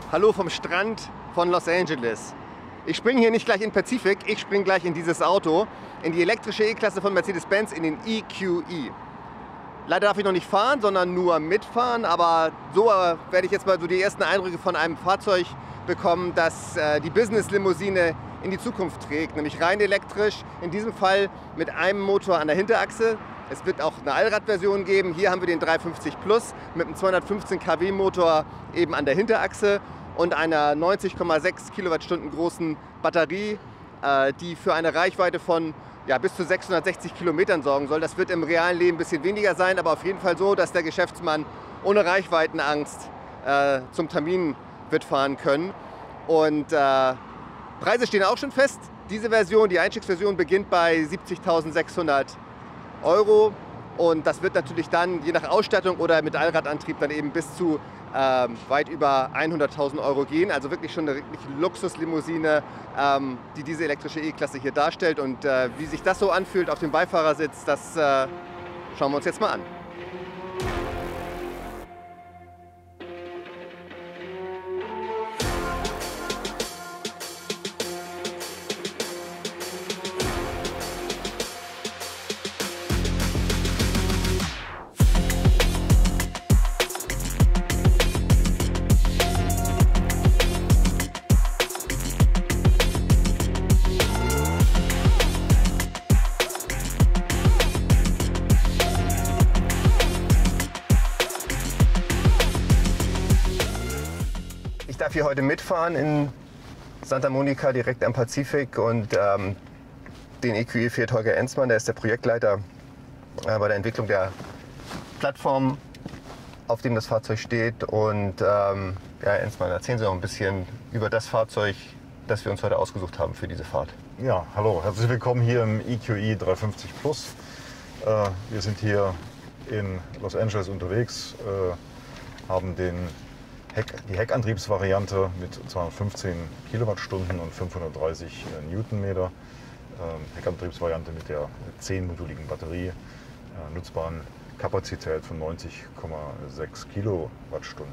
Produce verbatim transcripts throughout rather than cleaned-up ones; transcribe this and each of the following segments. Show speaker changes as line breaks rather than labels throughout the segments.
Hallo vom Strand von Los Angeles. Ich springe hier nicht gleich in Pacific, ich springe gleich in dieses Auto, in die elektrische E-Klasse von Mercedes-Benz, in den E Q E. Leider darf ich noch nicht fahren, sondern nur mitfahren, aber so äh, werde ich jetzt mal so die ersten Eindrücke von einem Fahrzeug bekommen, das äh, die Business-Limousine in die Zukunft trägt, nämlich rein elektrisch, in diesem Fall mit einem Motor an der Hinterachse. Es wird auch eine Allradversion geben. Hier haben wir den dreihundertfünfzig Plus mit einem zweihundertfünfzehn Kilowatt Motor eben an der Hinterachse und einer neunzig Komma sechs Kilowattstunden großen Batterie, äh, die für eine Reichweite von ja, bis zu sechshundertsechzig Kilometern sorgen soll. Das wird im realen Leben ein bisschen weniger sein, aber auf jeden Fall so, dass der Geschäftsmann ohne Reichweitenangst äh, zum Termin wird fahren können. Und äh, Preise stehen auch schon fest. Diese Version, die Einstiegsversion, beginnt bei siebzigtausendsechshundert Euro und das wird natürlich dann je nach Ausstattung oder mit Allradantrieb dann eben bis zu ähm, weit über hunderttausend Euro gehen. Also wirklich schon eine wirklich Luxuslimousine, ähm, die diese elektrische E-Klasse hier darstellt. Und äh, wie sich das so anfühlt auf dem Beifahrersitz, das äh, schauen wir uns jetzt mal an. Ich darf hier heute mitfahren in Santa Monica, direkt am Pazifik, und ähm, den E Q E fährt Holger Enzmann, der ist der Projektleiter äh, bei der Entwicklung der Plattform, auf dem das Fahrzeug steht. Und ähm, ja, Enzmann, erzählen Sie noch ein bisschen über das Fahrzeug, das wir uns heute ausgesucht haben für diese Fahrt.
Ja, hallo, herzlich willkommen hier im E Q E dreihundertfünfzig Plus. Äh, wir sind hier in Los Angeles unterwegs, äh, haben den Heck, die Heckantriebsvariante mit zweihundertfünfzehn Kilowattstunden und fünfhundertdreißig Newtonmeter. Ähm, Heckantriebsvariante mit der zehnmoduligen Batterie, äh, nutzbaren Kapazität von neunzig Komma sechs Kilowattstunden.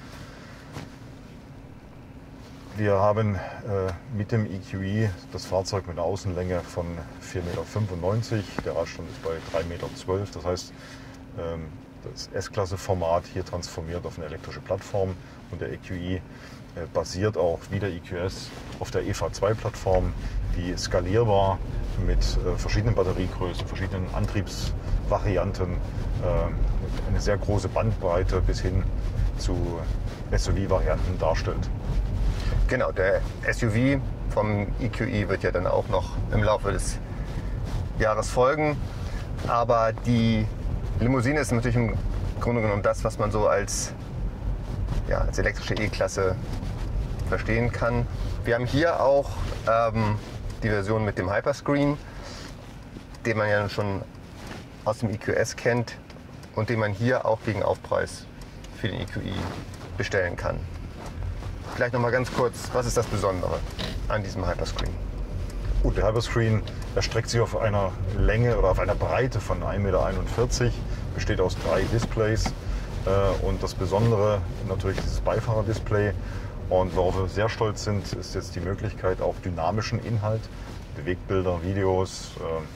Wir haben äh, mit dem E Q E das Fahrzeug mit einer Außenlänge von vier Komma fünfundneunzig Meter. Der Radstand ist bei drei Komma zwölf Meter. Das heißt, ähm, das S-Klasse-Format hier transformiert auf eine elektrische Plattform, und der E Q E äh, basiert auch wie der E Q S auf der E V zwei Plattform, die skalierbar mit äh, verschiedenen Batteriegrößen, verschiedenen Antriebsvarianten, äh, eine sehr große Bandbreite bis hin zu S U V-Varianten darstellt.
Genau, der S U V vom E Q E wird ja dann auch noch im Laufe des Jahres folgen, aber die Limousine ist natürlich im Grunde genommen das, was man so als, ja, als elektrische E-Klasse verstehen kann. Wir haben hier auch ähm, die Version mit dem Hyperscreen, den man ja schon aus dem E Q S kennt und den man hier auch gegen Aufpreis für den E Q E bestellen kann. Vielleicht noch mal ganz kurz, was ist das Besondere an diesem Hyperscreen?
Gut, der Hyperscreen erstreckt sich auf einer Länge oder auf einer Breite von ein Komma einundvierzig Meter, besteht aus drei Displays, äh, und das Besondere natürlich dieses Beifahrerdisplay. Und worauf wir sehr stolz sind, ist jetzt die Möglichkeit, auch dynamischen Inhalt, Bewegtbilder, Videos,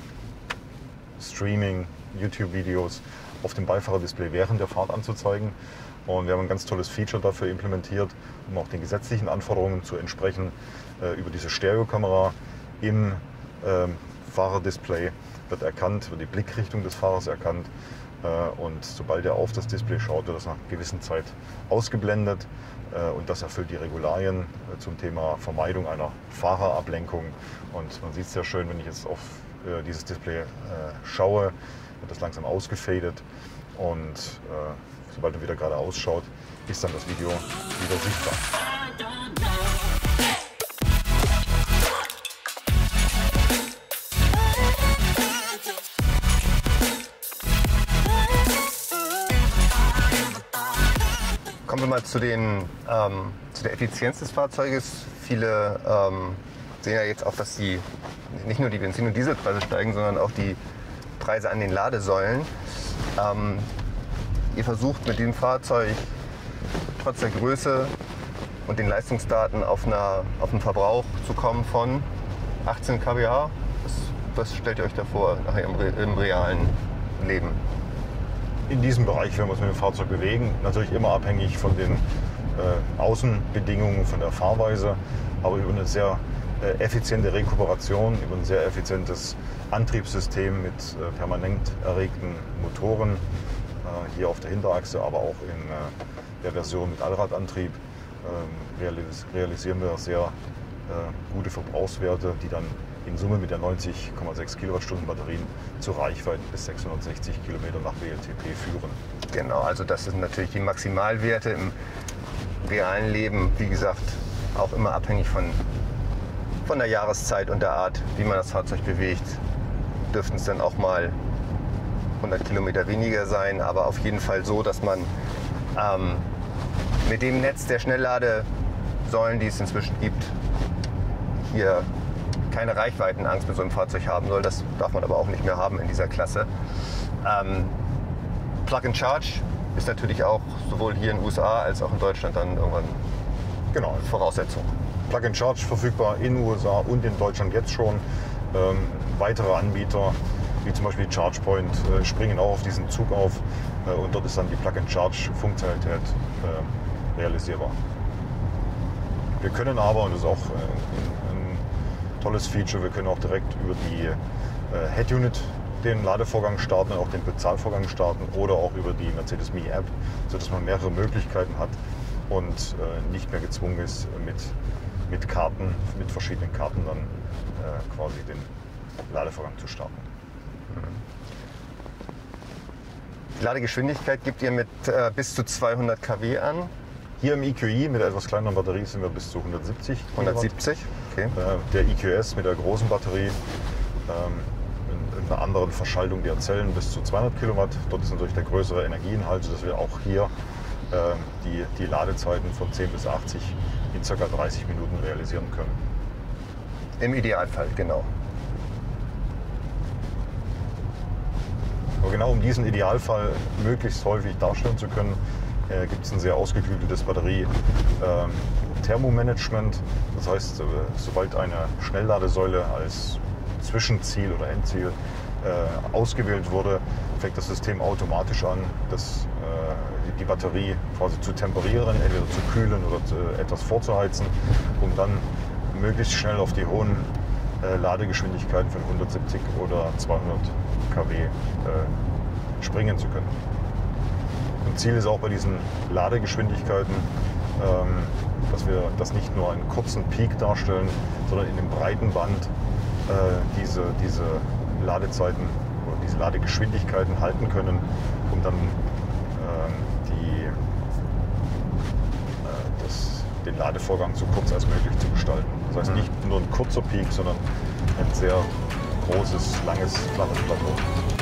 äh, Streaming, YouTube-Videos auf dem Beifahrerdisplay während der Fahrt anzuzeigen. Und wir haben ein ganz tolles Feature dafür implementiert, um auch den gesetzlichen Anforderungen zu entsprechen. Äh, über diese Stereokamera im äh, Fahrerdisplay wird erkannt, wird die Blickrichtung des Fahrers erkannt, äh, und sobald er auf das Display schaut, wird das nach einer gewissen Zeit ausgeblendet, äh, und das erfüllt die Regularien äh, zum Thema Vermeidung einer Fahrerablenkung. Und man sieht es sehr schön, wenn ich jetzt auf äh, dieses Display äh, schaue, wird das langsam ausgefadet, und äh, sobald er wieder gerade ausschaut, ist dann das Video wieder sichtbar.
Kommen wir mal zu, den, ähm, zu der Effizienz des Fahrzeuges. Viele ähm, sehen ja jetzt auch, dass die, nicht nur die Benzin- und Dieselpreise steigen, sondern auch die Preise an den Ladesäulen. Ähm, ihr versucht mit dem Fahrzeug trotz der Größe und den Leistungsdaten auf, einer, auf einen Verbrauch zu kommen von achtzehn Kilowatt Peak. Was, was stellt ihr euch da vor nachher im, im realen Leben?
In diesem Bereich werden wir uns mit dem Fahrzeug bewegen. Natürlich immer abhängig von den äh, Außenbedingungen, von der Fahrweise, aber über eine sehr äh, effiziente Rekuperation, über ein sehr effizientes Antriebssystem mit äh, permanent erregten Motoren, äh, hier auf der Hinterachse, aber auch in äh, der Version mit Allradantrieb, äh, realis realisieren wir sehr äh, gute Verbrauchswerte, die dann in Summe mit der neunzig Komma sechs Kilowattstunden Batterien zu Reichweiten bis sechshundertsechzig Kilometer nach W L T P führen.
Genau, also das sind natürlich die Maximalwerte im realen Leben. Wie gesagt, auch immer abhängig von, von der Jahreszeit und der Art, wie man das Fahrzeug bewegt. Dürften es dann auch mal hundert Kilometer weniger sein, aber auf jeden Fall so, dass man ähm, mit dem Netz der Schnellladesäulen, die es inzwischen gibt, hier keine Reichweitenangst mit so einem Fahrzeug haben soll. Das darf man aber auch nicht mehr haben in dieser Klasse. Ähm, Plug and Charge ist natürlich auch sowohl hier in den U S A als auch in Deutschland dann irgendwann
genau.
Voraussetzung.
Plug and Charge verfügbar in den U S A und in Deutschland jetzt schon. Ähm, weitere Anbieter, wie zum Beispiel ChargePoint, äh, springen auch auf diesen Zug auf äh, und dort ist dann die Plug and Charge Funktionalität äh, realisierbar. Wir können aber, und das ist auch äh, ein tolles Feature, wir können auch direkt über die äh, Head Unit den Ladevorgang starten, auch den Bezahlvorgang starten oder auch über die Mercedes Me App, sodass man mehrere Möglichkeiten hat und äh, nicht mehr gezwungen ist, mit, mit Karten, mit verschiedenen Karten dann äh, quasi den Ladevorgang zu starten.
Die Ladegeschwindigkeit gibt ihr mit äh, bis zu zweihundert Kilowatt an.
Hier im I Q I mit der etwas kleineren Batterie sind wir bis zu hundertsiebzig.
hundertsiebzig, okay.
Äh, der I Q S mit der großen Batterie ähm, in, in einer anderen Verschaltung der Zellen bis zu zweihundert Kilowatt. Dort ist natürlich der größere Energieinhalt, sodass wir auch hier äh, die, die Ladezeiten von zehn bis achtzig in ca. dreißig Minuten realisieren können.
Im Idealfall, genau.
Aber genau um diesen Idealfall möglichst häufig darstellen zu können, äh, gibt es ein sehr ausgeklügeltes Batterie-Thermomanagement. Ähm, das heißt, äh, sobald eine Schnellladesäule als Zwischenziel oder Endziel äh, ausgewählt wurde, fängt das System automatisch an, das, äh, die Batterie quasi zu temperieren, entweder zu kühlen oder zu, äh, etwas vorzuheizen, um dann möglichst schnell auf die hohen äh, Ladegeschwindigkeiten von hundertsiebzig oder zweihundert Kilowatt äh, springen zu können. Und Ziel ist auch bei diesen Ladegeschwindigkeiten, ähm, dass wir das nicht nur einen kurzen Peak darstellen, sondern in dem breiten Band äh, diese, diese Ladezeiten oder diese Ladegeschwindigkeiten halten können, um dann äh, die, äh, das, den Ladevorgang so kurz als möglich zu gestalten. Das heißt nicht nur ein kurzer Peak, sondern ein sehr großes, langes, flaches Plateau.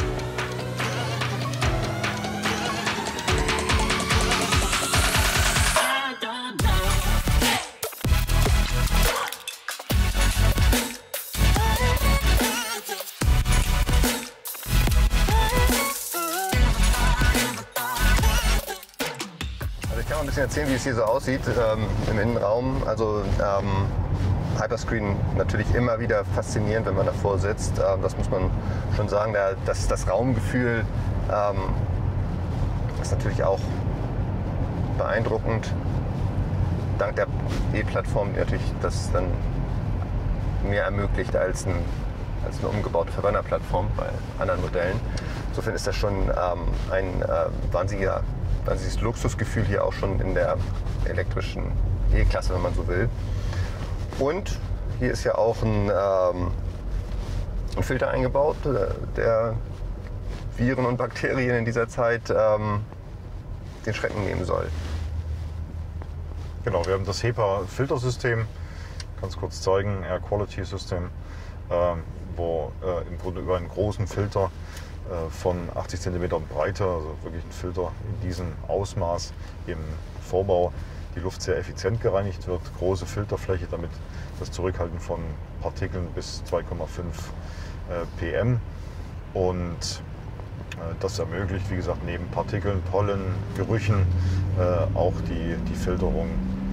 Ein bisschen erzählen, wie es hier so aussieht ähm, im Innenraum. Also ähm, Hyperscreen natürlich immer wieder faszinierend, wenn man davor sitzt. Ähm, das muss man schon sagen. Da, das, das Raumgefühl ähm, ist natürlich auch beeindruckend. Dank der E-Plattform, die natürlich das dann mehr ermöglicht als, ein, als eine umgebaute Verbrennerplattform bei anderen Modellen. Insofern ist das schon ähm, ein äh, wahnsinniger Also dieses Luxusgefühl hier auch schon in der elektrischen E-Klasse, wenn man so will. Und hier ist ja auch ein, ähm, ein Filter eingebaut, der Viren und Bakterien in dieser Zeit ähm, den Schrecken nehmen soll.
Genau, wir haben das HEPA-Filtersystem, ganz kurz zeigen, Air Quality System, äh, wo äh, im Grunde über einen großen Filter von achtzig Zentimeter Breite, also wirklich ein Filter in diesem Ausmaß im Vorbau, die Luft sehr effizient gereinigt wird, große Filterfläche, damit das Zurückhalten von Partikeln bis zwei Komma fünf P M und das ermöglicht, wie gesagt, neben Partikeln, Pollen, Gerüchen auch die, die Filterung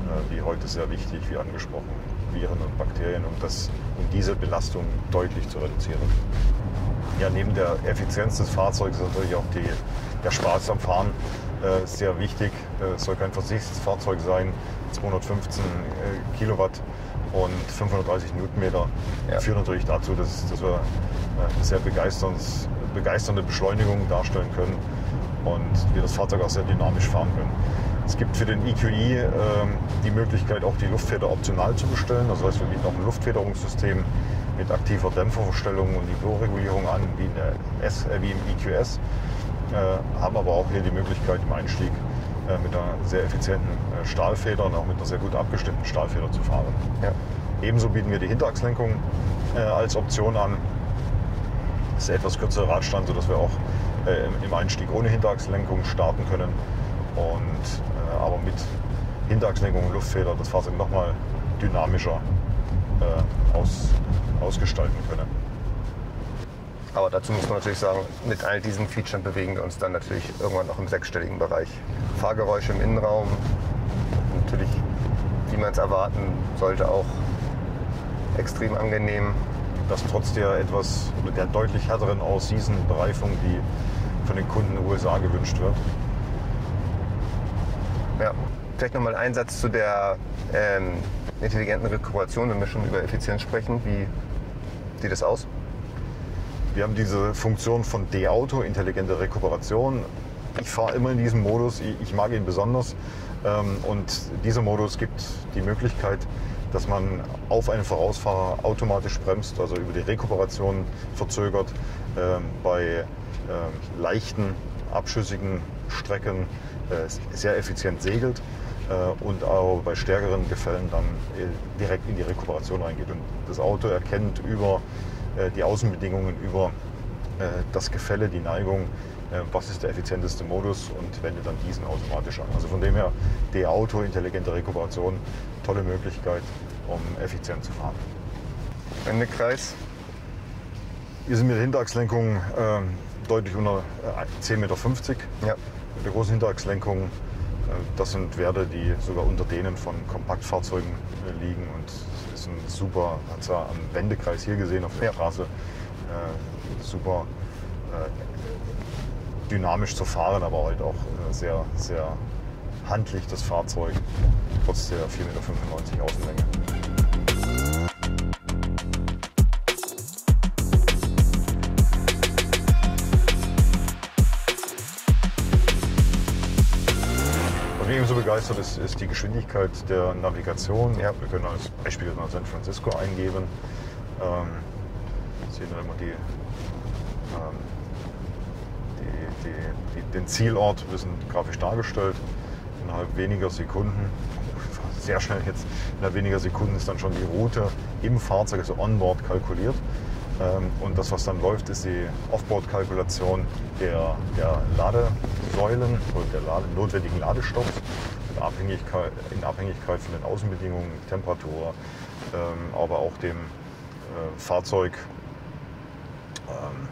wie heute sehr wichtig, wie angesprochen, Viren und Bakterien, um, das, um diese Belastung deutlich zu reduzieren. Ja, neben der Effizienz des Fahrzeugs ist natürlich auch die, der Spaß am Fahren äh, sehr wichtig. Es soll kein Versichtsfahrzeug sein, zweihundertfünfzehn äh, Kilowatt und fünfhundertdreißig Newtonmeter ja. führen natürlich dazu, dass, dass wir äh, sehr begeisternde Beschleunigungen darstellen können und wir das Fahrzeug auch sehr dynamisch fahren können. Es gibt für den E Q E äh, die Möglichkeit, auch die Luftfeder optional zu bestellen. Das heißt, wir bieten auch ein Luftfederungssystem mit aktiver Dämpferverstellung und Niveauregulierung an, wie, in der S, äh, wie im E Q S. Äh, haben aber auch hier die Möglichkeit, im Einstieg äh, mit einer sehr effizienten äh, Stahlfeder und auch mit einer sehr gut abgestimmten Stahlfeder zu fahren. Ja. Ebenso bieten wir die Hinterachslenkung äh, als Option an. Das ist eine etwas kürzere Radstand, sodass wir auch äh, im Einstieg ohne Hinterachslenkung starten können. Und, äh, aber mit Hinterachslenkung und Luftfeder das Fahrzeug nochmal dynamischer äh, aus, ausgestalten können.
Aber dazu muss man natürlich sagen, mit all diesen Features bewegen wir uns dann natürlich irgendwann auch im sechsstelligen Bereich. Fahrgeräusche im Innenraum, natürlich, wie man es erwarten sollte, auch extrem angenehm.
Das trotz der etwas, der deutlich härteren All-Season-Bereifung, die von den Kunden in den U S A gewünscht wird.
Ja, vielleicht nochmal ein Satz zu der ähm, intelligenten Rekuperation, wenn wir schon über Effizienz sprechen. Wie sieht das aus?
Wir haben diese Funktion von D-Auto, intelligente Rekuperation. Ich fahre immer in diesem Modus, ich mag ihn besonders. Ähm, und dieser Modus gibt die Möglichkeit, dass man auf einen Vorausfahrer automatisch bremst, also über die Rekuperation verzögert, ähm, bei ähm, leichten, abschüssigen Strecken äh, sehr effizient segelt äh, und auch bei stärkeren Gefällen dann äh, direkt in die Rekuperation reingeht. Und das Auto erkennt über äh, die Außenbedingungen, über äh, das Gefälle, die Neigung, äh, was ist der effizienteste Modus und wendet dann diesen automatisch an. Also von dem her, der Auto, intelligente Rekuperation, tolle Möglichkeit, um effizient zu fahren.
Wendekreis?
Wir sind mit der Hinterachslenkung äh, deutlich unter zehn Komma fünfzig Meter. Ja. Mit der großen Hinterachslenkung, äh, das sind Werte, die sogar unter denen von Kompaktfahrzeugen äh, liegen. Und es ist ein super, hat es ja am Wendekreis hier gesehen auf der ja. Straße, äh, super äh, dynamisch zu fahren, aber halt auch äh, sehr, sehr handlich das Fahrzeug, trotz der vier Komma fünfundneunzig Meter Außenlänge. Was mich ebenso begeistert ist, ist die Geschwindigkeit der Navigation. Ja. Wir können als Beispiel nach San Francisco eingeben. Ähm, sehen wir immer die, ähm, die, die, die, den Zielort, wir sind grafisch dargestellt. Innerhalb weniger Sekunden, sehr schnell jetzt, innerhalb weniger Sekunden ist dann schon die Route im Fahrzeug, also onboard, kalkuliert. Und das, was dann läuft, ist die Offboard-Kalkulation der, der Ladesäulen oder der Lade, notwendigen Ladestopps in Abhängigkeit, in Abhängigkeit von den Außenbedingungen, Temperatur, ähm, aber auch dem äh, Fahrzeug. Ähm,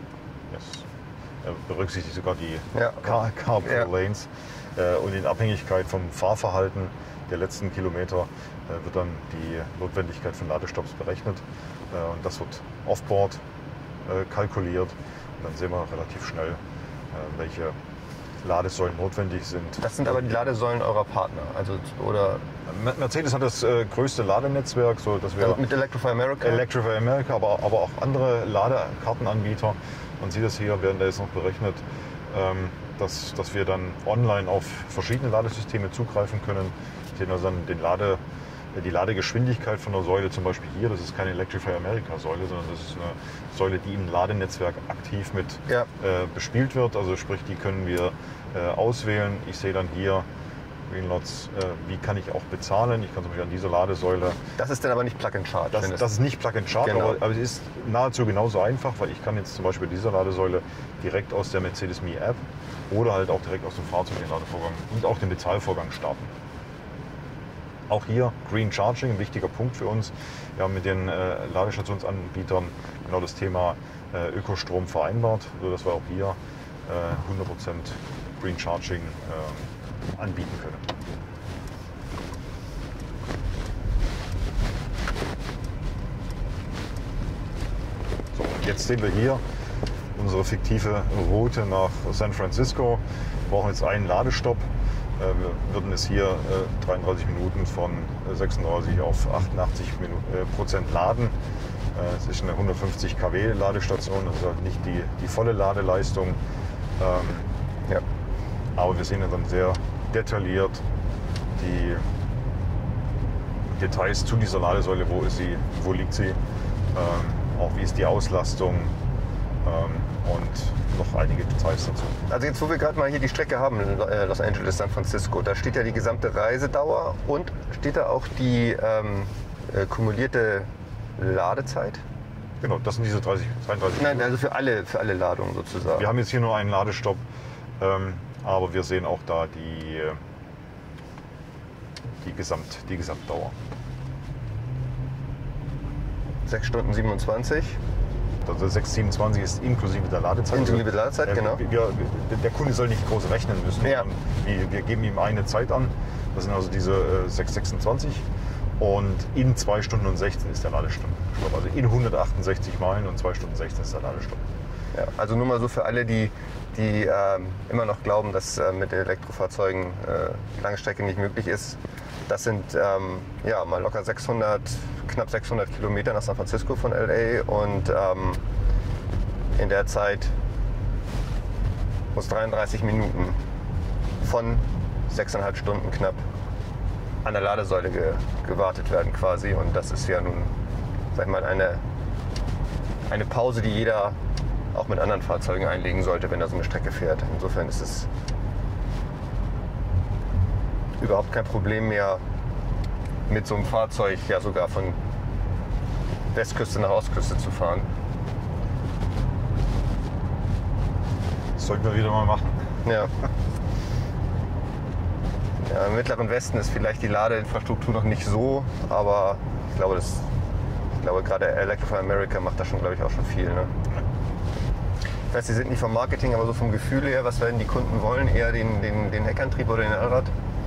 das berücksichtigt sogar die ja. Car, Carpool ja. Lanes. Äh, und in Abhängigkeit vom Fahrverhalten der letzten Kilometer äh, wird dann die Notwendigkeit von Ladestopps berechnet. Äh, und das wird offboard äh, kalkuliert. Und dann sehen wir relativ schnell, äh, welche Ladesäulen notwendig sind.
Das sind aber die Ladesäulen eurer Partner? Also, oder
Mercedes hat das äh, größte Ladenetzwerk. So dass wir
also mit Electrify America?
Electrify America, aber, aber auch andere Ladekartenanbieter. Man sieht das hier, werden da jetzt noch berechnet, ähm, dass, dass wir dann online auf verschiedene Ladesysteme zugreifen können. Wir sehen also dann den Lade, die Ladegeschwindigkeit von der Säule, zum Beispiel hier, das ist keine Electrify America Säule, sondern das ist eine Säule, die im Ladenetzwerk aktiv mit ja. äh, bespielt wird. Also sprich, die können wir äh, auswählen. Ich sehe dann hier Greenlots, äh, wie kann ich auch bezahlen. Ich kann zum Beispiel an dieser Ladesäule...
Das ist dann aber nicht Plug-and-Charge?
Das, das ist nicht Plug-and-Charge, genau. aber, aber es ist nahezu genauso einfach, weil ich kann jetzt zum Beispiel dieser Ladesäule direkt aus der Mercedes Me App oder halt auch direkt aus dem Fahrzeug den Ladevorgang und auch den Bezahlvorgang starten. Auch hier Green Charging, ein wichtiger Punkt für uns. Wir haben mit den äh, Ladestationsanbietern genau das Thema äh, Ökostrom vereinbart, sodass wir auch hier äh, hundert Prozent Green Charging äh, anbieten können. Jetzt sehen wir hier unsere fiktive Route nach San Francisco. Wir brauchen jetzt einen Ladestopp. Wir würden es hier dreiunddreißig Minuten von sechsunddreißig auf achtundachtzig Prozent laden. Es ist eine hundertfünfzig Kilowatt Ladestation, also nicht die, die volle Ladeleistung. Ähm, ja. Aber wir sehen dann sehr detailliert die Details zu dieser Ladesäule. Wo ist sie, wo liegt sie, ähm, auch wie ist die Auslastung ähm, und noch einige Details dazu.
Also jetzt, wo wir gerade mal hier die Strecke haben, Los Angeles, San Francisco, da steht ja die gesamte Reisedauer und steht da auch die ähm, äh, kumulierte Ladezeit?
Genau, das sind diese dreißig, dreiunddreißig
Nein, also für alle, für alle Ladungen sozusagen.
Wir haben jetzt hier nur einen Ladestopp, ähm, aber wir sehen auch da die, die, Gesamt, die Gesamtdauer.
sechs Stunden siebenundzwanzig.
Also sechs Stunden siebenundzwanzig ist inklusive der Ladezeit.
Inklusive der Ladezeit,
äh,
genau.
Wir, der Kunde soll nicht groß rechnen müssen.
Ja.
Wir, wir geben ihm eine Zeit an, das sind also diese äh, sechs Stunden sechsundzwanzig. Und in zwei Stunden und sechzehn ist der Ladestopp. Also in hundertachtundsechzig Meilen und zwei Stunden sechzehn ist der Ladestopp.
Ja, also nur mal so für alle, die, die äh, immer noch glauben, dass äh, mit Elektrofahrzeugen äh, lange Strecke nicht möglich ist. Das sind ähm, ja, mal locker sechshundert, knapp sechshundert Kilometer nach San Francisco von L A und ähm, in der Zeit muss dreiunddreißig Minuten von sechseinhalb Stunden knapp an der Ladesäule ge gewartet werden quasi. Und das ist ja nun, sag ich mal, eine, eine Pause, die jeder auch mit anderen Fahrzeugen einlegen sollte, wenn er so eine Strecke fährt. Insofern ist es überhaupt kein Problem mehr, mit so einem Fahrzeug ja sogar von Westküste nach Ostküste zu fahren.
Das sollten wir wieder mal machen.
Ja. Ja, im Mittleren Westen ist vielleicht die Ladeinfrastruktur noch nicht so, aber ich glaube, das, ich glaube gerade Electrify America macht da schon, glaube ich, auch schon viel. Ne? Ich weiß, Sie sind nicht vom Marketing, aber so vom Gefühl her, was werden die Kunden wollen? Eher den, den, den Heckantrieb oder den Allrad?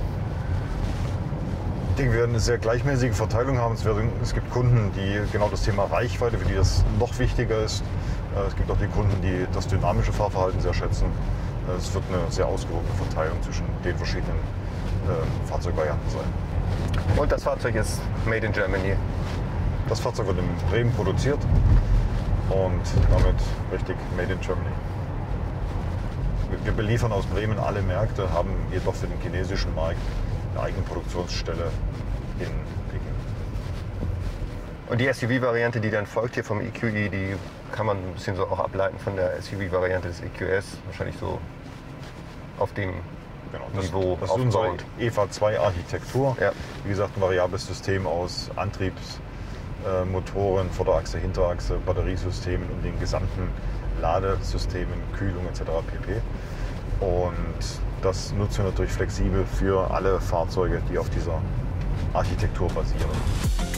Ich denke, wir werden eine sehr gleichmäßige Verteilung haben. Es, werden, es gibt Kunden, die genau das Thema Reichweite, für die das noch wichtiger ist. Es gibt auch die Kunden, die das dynamische Fahrverhalten sehr schätzen. Es wird eine sehr ausgewogene Verteilung zwischen den verschiedenen äh, Fahrzeugvarianten sein.
Und das Fahrzeug ist made in Germany?
Das Fahrzeug wird in Bremen produziert und damit richtig made in Germany. Wir beliefern aus Bremen alle Märkte, haben jedoch für den chinesischen Markt eine eigene Produktionsstelle in Peking.
Und die S U V-Variante, die dann folgt hier vom E Q E, die kann man ein bisschen so auch ableiten von der S U V-Variante des E Q S. Wahrscheinlich so auf dem
genau, das,
Niveau
das ist unsere
aufgebaut.
E V A zwei Architektur.
Ja.
Wie gesagt, ein variables System aus Antriebsmotoren, Vorderachse, Hinterachse, Batteriesystemen und den gesamten Ladesystemen, Kühlung et cetera pp. Und das nutzen wir natürlich flexibel für alle Fahrzeuge, die auf dieser Architektur basieren.